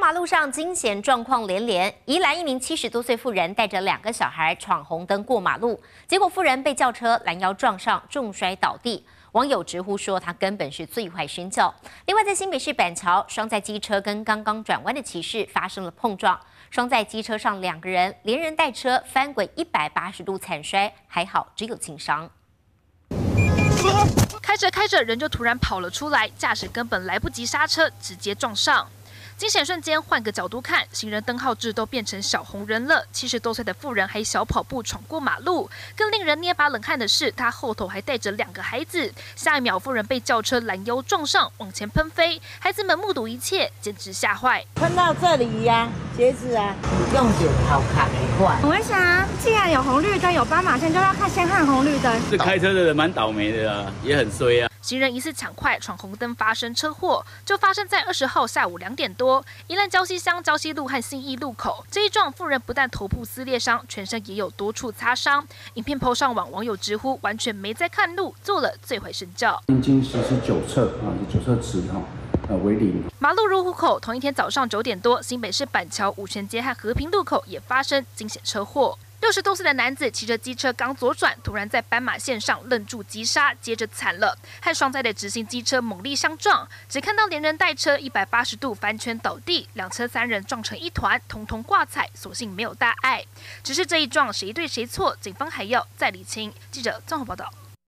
马路上惊险状况连连，宜兰一名70多岁妇人带着2个小孩闯红灯过马路，结果妇人被轿车拦腰撞上，重摔倒地。网友直呼说她根本是最坏身教。另外，在新北市板桥，双载机车跟刚刚转弯的骑士发生了碰撞，双载机车上2个人连人带车翻滚180度惨摔，还好只有轻伤。 开着人就突然跑了出来，驾驶根本来不及刹车，直接撞上。惊险瞬间，换个角度看，行人灯号志都变成小红人了。70多岁的妇人还小跑步闯过马路，更令人捏把冷汗的是，她后头还带着2个孩子。下一秒，妇人被轿车拦腰撞上，往前喷飞，孩子们目睹一切，简直吓坏。 喷到这里呀，鞋子啊，用手好卡没坏。 我想啊，既然有红绿灯，有斑马线，就要先看红绿灯。 这开车的人蛮倒霉的啊，也很衰啊。 行人疑似抢快闯红灯发生车祸，就发生在20号下午2点多，宜兰礁溪乡礁溪路和信义路口。这一撞，妇人不但头部撕裂伤，全身也有多处擦伤。影片 PO 上网，网友直呼完全没在看路，做了最坏身教。 已经实施9测啊，9测值为0。 马路如虎口，同一天早上9点多，新北市板桥五权街和和平路口也发生惊险车祸。 60多岁的男子骑着机车刚左转，突然在斑马线上愣住急刹，接着惨了，和双载的直行机车猛力相撞，只看到连人带车180度翻圈倒地，2车3人撞成一团，统统挂彩，所幸没有大碍。只是这一撞谁对谁错，警方还要再厘清。记者综合报道。